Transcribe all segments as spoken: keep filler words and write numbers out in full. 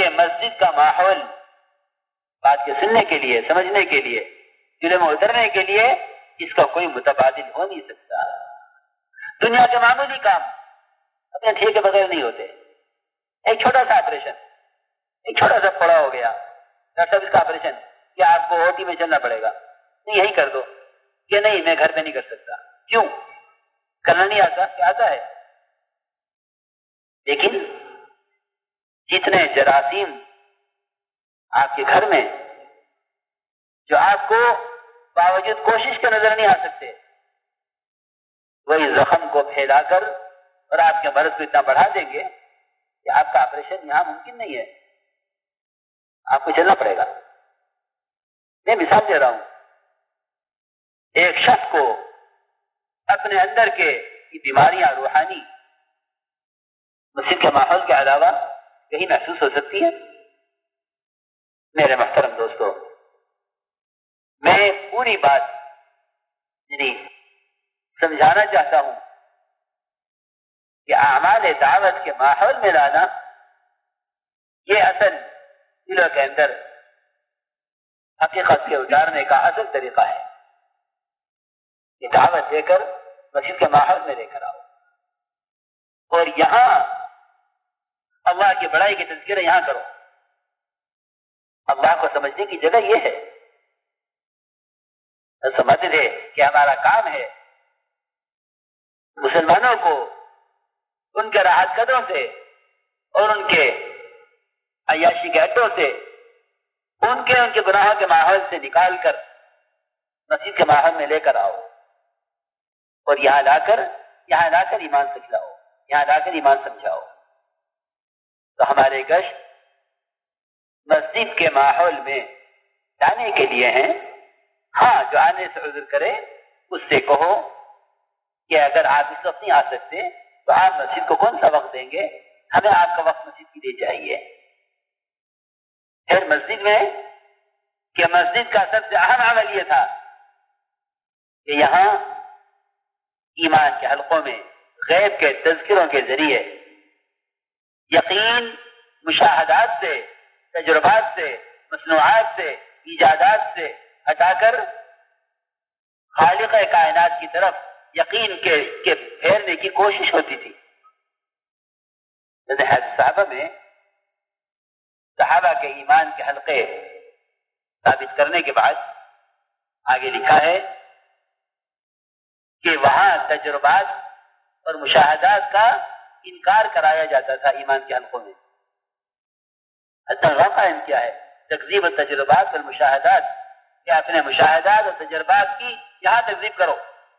کہ مسجد کا ماحول بات کے سننے کے لیے، سمجھنے کے لیے، دل میں اترنے کے لیے اس کا کوئی متبادل ہو نہیں سکتا۔ دنیا کے معمولی کام اپنے ٹھیک کے بغیر نہیں ہوتے۔ ایک چھوٹا سا آپریشن، ایک چھوٹا سا پھوڑا ہو گیا، ڈاکٹر صاحب اس کا آپریشن کیا آپ کو او ٹی میں چلنا پڑے گا؟ نہیں، یہی کر دو۔ کہ نہیں، میں گھر پہ نہیں کر سکتا۔ کیوں؟ کرنا نہیں آتا؟ کیا آتا ہے؟ لیکن جتنے جراثیم آپ کے گھر میں جو آپ کو باوجود کوشش کے نظر نہیں آ سکتے، وہی زخم کو پھیلا کر اور آپ کے مرض کو اتنا بڑھا دیں گے کہ آپ کا آپریشن یہاں ممکن نہیں ہے، آپ کو چلنا پڑے گا۔ میں مثال دے رہا ہوں، ایک شخص کو اپنے اندر کے بیماریاں روحانی مسجد کے ماحول کے علاوہ کہیں محسوس ہو سکتی ہیں؟ میرے محترم دوستو، میں پوری بات یعنی سمجھانا چاہتا ہوں کہ اعمال دعوت کے ماحول میں لانا یہ اصل دلوں کے اندر حقیقت کے اتارنے کا اصل طریقہ ہے کہ دعوت دے کر مسجد کے ماحول میں لے کر آؤ، اور یہاں اللہ کی بڑائی کے تذکرہ یہاں کرو۔ اللہ کو سمجھنے کی جگہ یہ ہے، سمجھتے تھے کہ ہمارا کام ہے مسلمانوں کو ان کے راحت قدروں سے اور ان کے عیاشی کے اڈوں سے، ان کے ان کے گناہوں کے ماحول سے نکال کر مسجد کے ماحول میں لے کر آؤ، اور یہاں لا کر یہاں لا کر ایمان سکھلاؤ، یہاں لا کر ایمان سمجھاؤ۔ تو ہمارے گشت مسجد کے ماحول میں جانے کے لیے ہیں۔ ہاں، جو آنے سے عذر کرے اس سے کہو کہ اگر آپ اس وقت نہیں آ سکتے تو آپ مسجد کو کون سا وقت دیں گے؟ ہمیں آپ کا وقت مسجد کے لیے چاہیے۔ پھر مسجد میں کہ مسجد کا سب سے اہم عمل یہ تھا کہ یہاں ایمان کے حلقوں میں غیب کے تذکروں کے ذریعے یقین مشاہدات سے، تجربات سے، مصنوعات سے، ایجادات سے ہٹا کر خالق کائنات کی طرف یقین کے کے پھیرنے کی کوشش ہوتی تھی۔ صحابہ میں صحابہ کے ایمان کے حلقے ثابت کرنے کے بعد آگے لکھا ہے کہ وہاں تجربات اور مشاہدات کا انکار کرایا جاتا تھا ایمان کے حلقوں میں۔ حتی قائم کیا ہے تکذیب التجربات والمشاہدات، کہ اپنے مشاہدات اور تجربات کی یہاں تکذیب کرو۔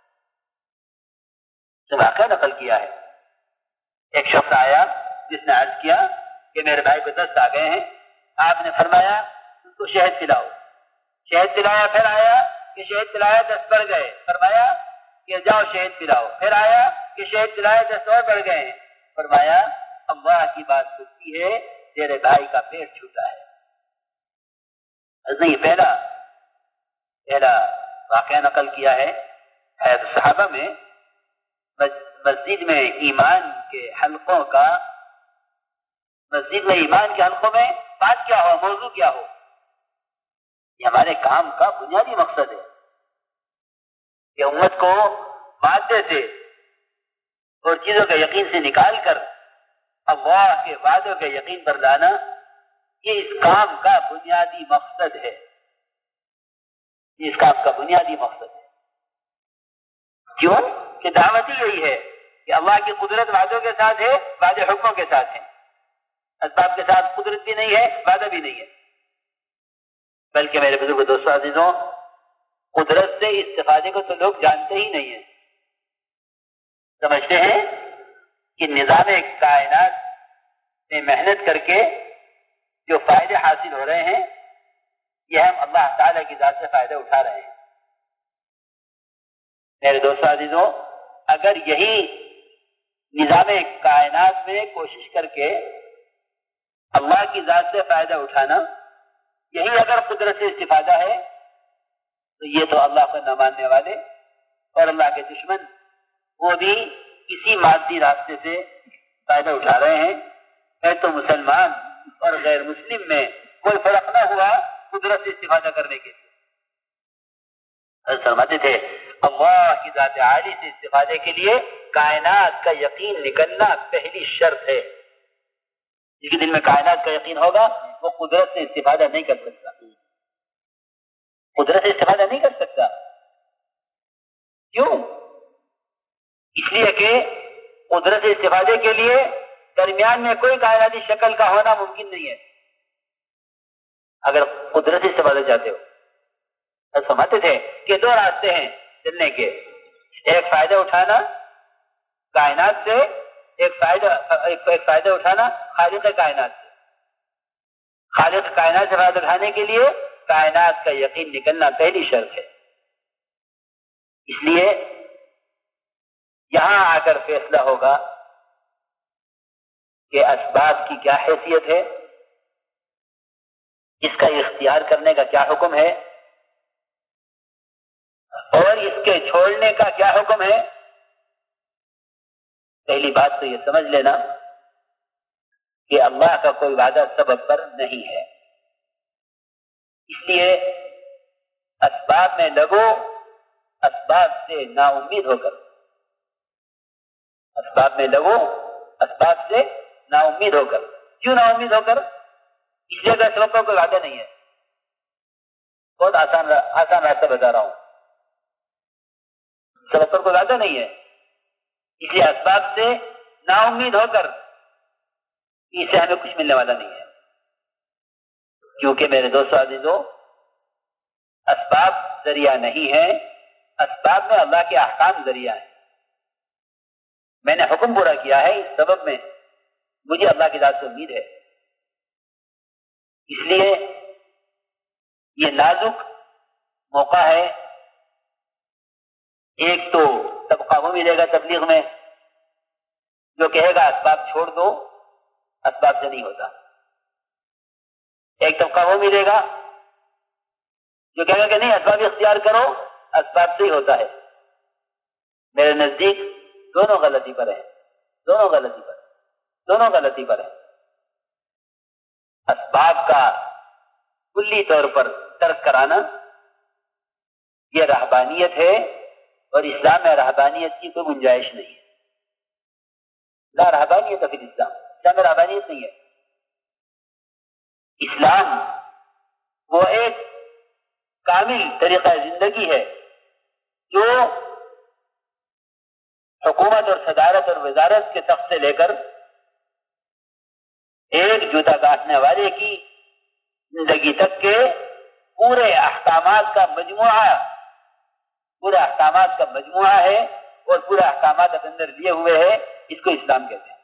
تو واقعہ نقل کیا ہے، ایک شخص آیا جس نے عرض کیا کہ میرے بھائی کو دست آ گئے ہیں، آپ نے فرمایا اس کو شہد پلاؤ، شہد پلایا، پھر آیا کہ شہد پلایا دست بڑھ گئے، فرمایا کہ جاؤ شہد پلاؤ، پھر آیا کہ شہد پلایا دست اور بڑھ گئے ہیں، فرمایا اللہ کی بات سچی ہے، تیرے بھائی کا پیٹ چھوٹا ہے۔ نہیں، پہلا پہلا واقعہ نقل کیا ہے حیات صحابہ میں مسجد میں ایمان کے حلقوں کا، مسجد میں ایمان کے حلقوں میں بات کیا ہو، موضوع کیا ہو، یہ ہمارے کام کا بنیادی مقصد ہے کہ امت کو مادے سے اور چیزوں کے یقین سے نکال کر اللہ کے وعدوں کے یقین پر لانا، یہ اس کام کا بنیادی مقصد ہے، یہ اس کام کا بنیادی مقصد ہے۔ کیوں کہ دعوت ہی یہی ہے کہ اللہ کی قدرت وعدوں کے ساتھ ہے، وعدے حکموں کے ساتھ ہے، اسباب کے ساتھ قدرت بھی نہیں ہے، وعدہ بھی نہیں ہے۔ بلکہ میرے بزرگ دوستو عزیزوں، قدرت سے استفادے کو تو لوگ جانتے ہی نہیں ہیں، سمجھتے ہیں کہ نظام کائنات میں محنت کر کے جو فائدے حاصل ہو رہے ہیں یہ ہم اللہ تعالیٰ کی ذات سے فائدہ اٹھا رہے ہیں۔ میرے دوستو عزیزوں، اگر یہی نظام کائنات میں کوشش کر کے اللہ کی ذات سے فائدہ اٹھانا یہی اگر قدرت سے استفادہ ہے تو یہ تو اللہ کو نہ ماننے والے اور اللہ کے دشمن وہ بھی اسی مادی راستے سے فائدہ اٹھا رہے ہیں۔ میں تو مسلمان اور غیر مسلم میں کوئی فرق نہ ہوا قدرت سے استفادہ کرنے کے لیے. فرماتے تھے اللہ کی ذات عالی سے استفادے کے لیے کائنات کا یقین نکلنا پہلی شرط ہے. جس کے دل میں کائنات کا یقین ہوگا وہ قدرت سے استفادہ نہیں کر سکتا. قدرت سے استفادہ نہیں کر سکتا. کیوں؟ اس لیے کہ قدرت سے استفادے کے لیے درمیان میں کوئی کائناتی شکل کا ہونا ممکن نہیں ہے. اگر قدرت سے استفادہ چاہتے ہو تو سمجھتے تھے کہ دو راستے ہیں چلنے کے. ایک فائدہ اٹھانا کائنات سے, ایک فائدہ ایک, ایک فائدہ اٹھانا خالق کائنات سے. خالق کائنات سے فائدہ اٹھانے کے لیے کائنات کا یقین نکلنا پہلی شرط ہے. اس لیے یہاں آ کر فیصلہ ہوگا کہ اسباب کی کیا حیثیت ہے, اس کا اختیار کرنے کا کیا حکم ہے, اور اس کے چھوڑنے کا کیا حکم ہے. پہلی بات تو یہ سمجھ لینا کہ اللہ کا کوئی وعدہ سبب پر نہیں ہے. اس لیے اسباب میں لگو اسباب سے نا امید ہو کر. اسباب میں لگو اسباب سے نا امید ہو کر. کیوں نا امید ہو کر؟ اس لیے کہ سبب کا کوئی وعدہ نہیں ہے. بہت آسان آسان راستہ بتا رہا ہوں. سبب پر کوئی وعدہ نہیں ہے, اس لیے اسباب سے نا امید ہو کر اس سے ہمیں کچھ ملنے والا نہیں ہے. کیونکہ میرے دوستو عزیزو, اسباب ذریعہ نہیں ہے, اسباب میں اللہ کے احکام ذریعہ ہے. میں نے حکم پورا کیا ہے اس سبب میں, مجھے اللہ کی ذات سے امید ہے. اس لیے یہ نازک موقع ہے. ایک تو طبقہ وہ ملے گا تبلیغ میں جو کہے گا اسباب چھوڑ دو, اسباب سے نہیں ہوتا. ایک طبقہ وہ ملے گا جو کہے گا کہ نہیں اسباب اختیار کرو, اسباب سے ہی ہوتا ہے. میرے نزدیک دونوں غلطی پر ہیں, دونوں غلطی پر دونوں غلطی پر ہیں. اسباب کا کلی طور پر ترک کرانا یہ رہبانیت ہے, اور اسلام میں رہبانیت کی کوئی گنجائش نہیں ہے. لا رہبانیت فی الاسلام, اسلام میں رہبانیت نہیں ہے. اسلام وہ ایک کامل طریقہ زندگی ہے جو حکومت اور صدارت اور وزارت کے تخت سے لے کر ایک جوتا کاٹنے والے کی زندگی تک کے پورے احکامات کا مجموعہ پورے احکامات کا مجموعہ ہے, اور پورے احکامات اپنے اندر لیے ہوئے ہے. اس کو اسلام کہتے ہیں.